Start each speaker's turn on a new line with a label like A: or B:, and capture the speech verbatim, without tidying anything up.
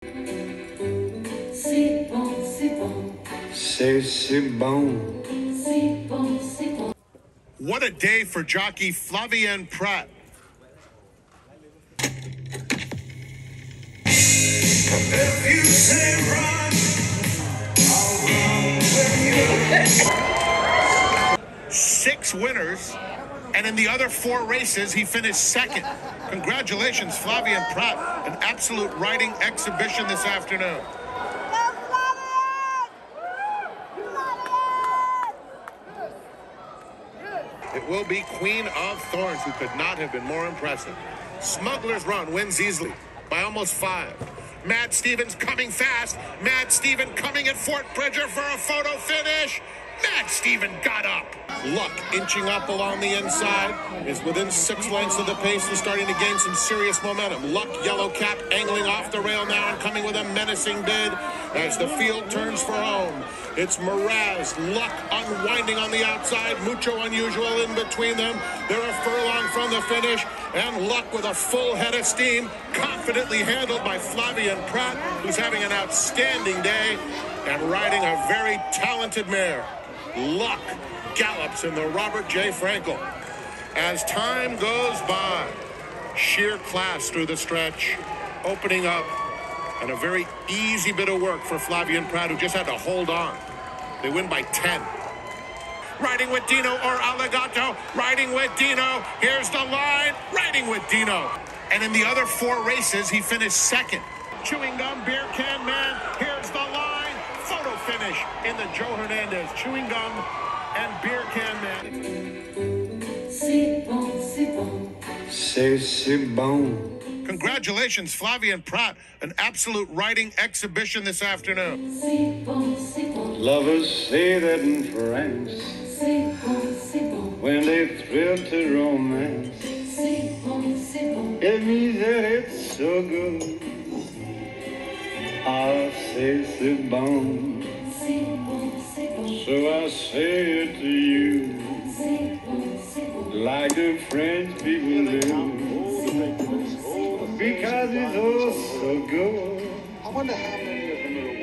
A: C'est bon, c'est bon.
B: C'est c'est bon.
A: C'est bon, c'est bon.
C: What a day for jockey Flavien Prat.
D: If you say run, I'll run with you.
C: Six winners, and in the other four races, he finished second. Congratulations, Flavien Prat. An absolute riding exhibition this afternoon. It will be Queen of Thorns, who could not have been more impressive. Smuggler's Run wins easily by almost five. Mad Stevens coming fast. Mad Steven coming at Fort Bridger for a photo finish. Mad Steven got up. Luck inching up along the inside is within six lengths of the pace and starting to gain some serious momentum. Luck, Yellow Cap, angling off the rail now and coming with a menacing bid as the field turns for home. It's Mraz, Luck unwinding on the outside, Mucho Unusual in between them. They're a furlong from the finish, and Luck with a full head of steam, confidently handled by Flavien Prat, who's having an outstanding day and riding a very talented mare. Luck gallops in the Robert J. Frankel. As time goes by, sheer class through the stretch, opening up, and a very easy bit of work for Flavien Prat, who just had to hold on. They win by ten. Riding with Dino or Allegato, riding with Dino. Here's the line, riding with Dino. And in the other four races, he finished second. Chewing Gum, Beer Can Man, here's the line. Photo finish in the Joe Hernandez Chewing Gum and Beer Can Man.
A: C'est bon, c'est bon.
B: C'est c'est bon.
C: Congratulations, Flavien Prat. An absolute riding exhibition this afternoon.
A: C'est bon, c'est bon.
B: Lovers say that in France,
A: C'est bon, c'est bon.
B: when they thrill to romance,
A: C'est bon, c'est bon.
B: it means that it's so good. I'll say c'est bon,
A: C'est bon, c'est bon.
B: so I say it to you,
A: C'est bon, c'est bon.
B: like the French people do, because it's oh so good.
E: I wonder how many of them are